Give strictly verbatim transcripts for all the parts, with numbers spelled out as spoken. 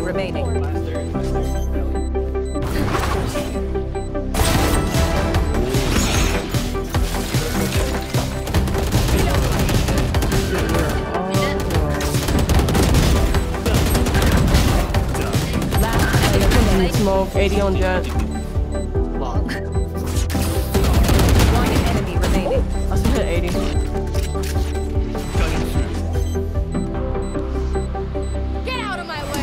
remaining. Smoke, eighty on jet. One enemy remaining. I still hit eighty. Get out of my way!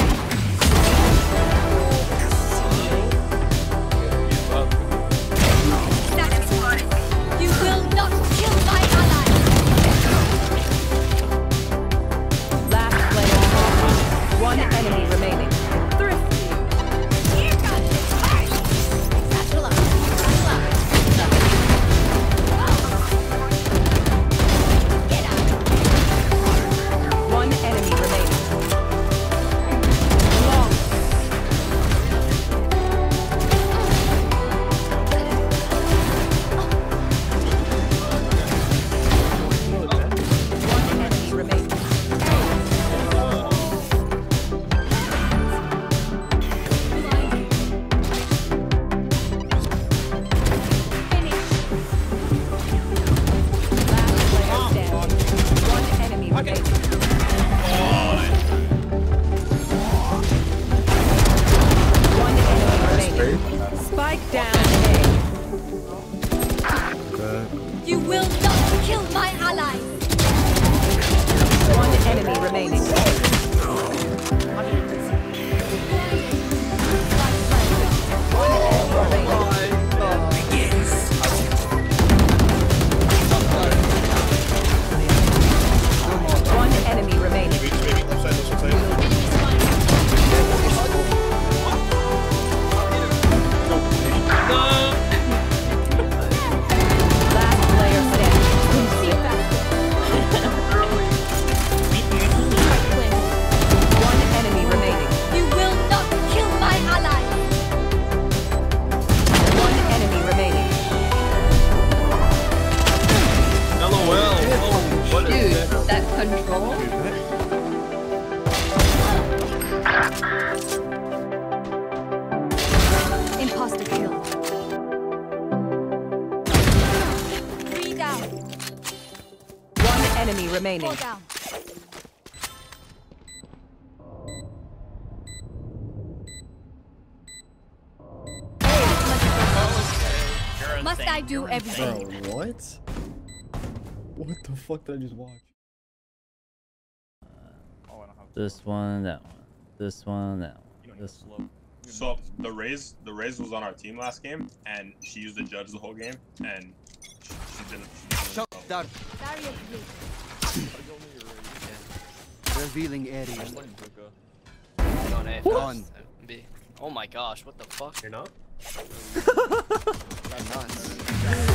You will not kill my ally! Last player. One enemy remaining. Spike down A. You will not kill my ally! One enemy remaining. One enemy remaining. Control. Imposter kill. Three down. One enemy remaining. Four down. Must I do everything? Bro, what? What the fuck did I just watch? This one, that one. This one, that one. This one. So the Raze, the Raze was on our team last game, and she used to judge the whole game, and she, she didn't. Shut down. Revealing area. On A. Gone. B. Oh my gosh, what the fuck? You're not? Nuts.